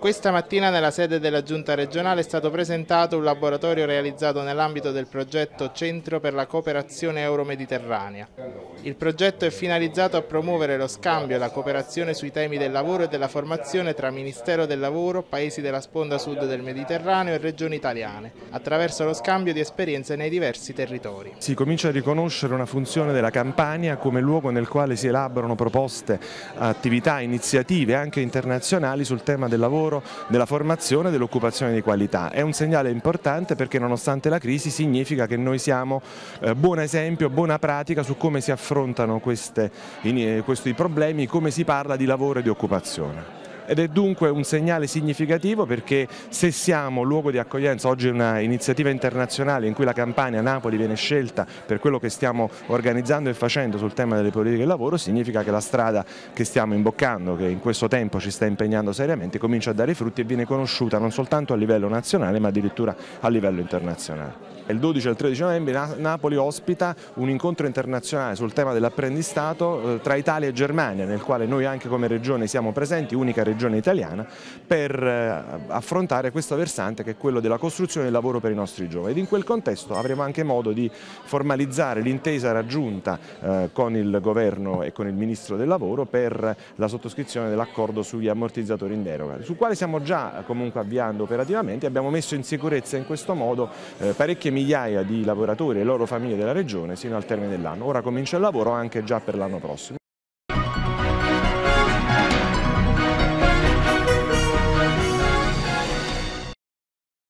Questa mattina nella sede della Giunta regionale è stato presentato un laboratorio realizzato nell'ambito del progetto Centro per la cooperazione euro-mediterranea. Il progetto è finalizzato a promuovere lo scambio e la cooperazione sui temi del lavoro e della formazione tra Ministero del Lavoro, Paesi della sponda sud del Mediterraneo e regioni italiane, attraverso lo scambio di esperienze nei diversi territori. Si comincia a riconoscere una funzione della Campania come luogo nel quale si elaborano proposte, attività, iniziative anche internazionali sul tema del lavoro, della formazione e dell'occupazione di qualità. È un segnale importante perché nonostante la crisi significa che noi siamo buon esempio, buona pratica su come si affrontano questi problemi, come si parla di lavoro e di occupazione. Ed è dunque un segnale significativo perché se siamo luogo di accoglienza, oggi è una iniziativa internazionale in cui la Campania, Napoli viene scelta per quello che stiamo organizzando e facendo sul tema delle politiche del lavoro, significa che la strada che stiamo imboccando, che in questo tempo ci sta impegnando seriamente, comincia a dare frutti e viene conosciuta non soltanto a livello nazionale ma addirittura a livello internazionale. Il 12 e il 13 novembre Napoli ospita un incontro internazionale sul tema dell'apprendistato tra Italia e Germania, nel quale noi anche come regione siamo presenti, unica regione italiana, per affrontare questo versante che è quello della costruzione del lavoro per i nostri giovani. Ed in quel contesto avremo anche modo di formalizzare l'intesa raggiunta con il governo e con il Ministro del Lavoro per la sottoscrizione dell'accordo sugli ammortizzatori in deroga, sul quale stiamo già comunque avviando operativamente. Abbiamo messo in sicurezza in questo modo parecchie migliaia di lavoratori e loro famiglie della regione sino al termine dell'anno. Ora comincia il lavoro anche già per l'anno prossimo.